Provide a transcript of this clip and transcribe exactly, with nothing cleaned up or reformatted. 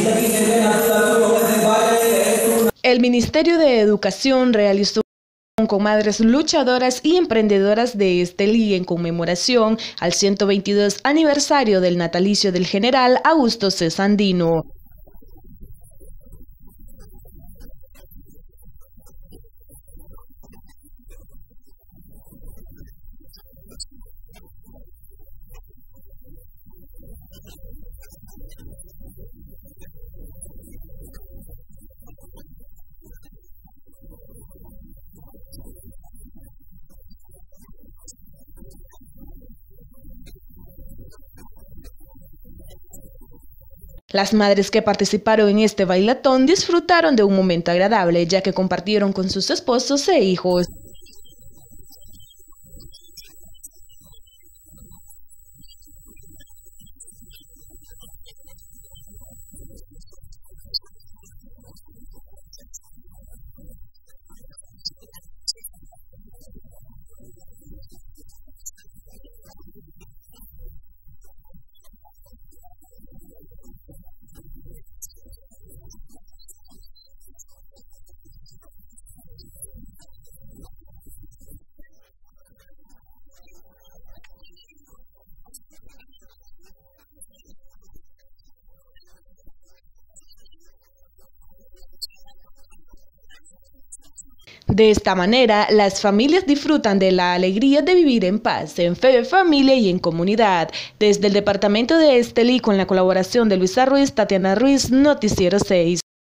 El Ministerio de Educación realizó con madres luchadoras y emprendedoras de Estelí en conmemoración al ciento veintidós aniversario del natalicio del general Augusto C. Sandino. Las madres que participaron en este bailatón disfrutaron de un momento agradable, ya que compartieron con sus esposos e hijos. De esta manera, las familias disfrutan de la alegría de vivir en paz, en fe, familia y en comunidad. Desde el departamento de Estelí, con la colaboración de Luisa Ruiz, Tatiana Ruiz, Noticiero seis.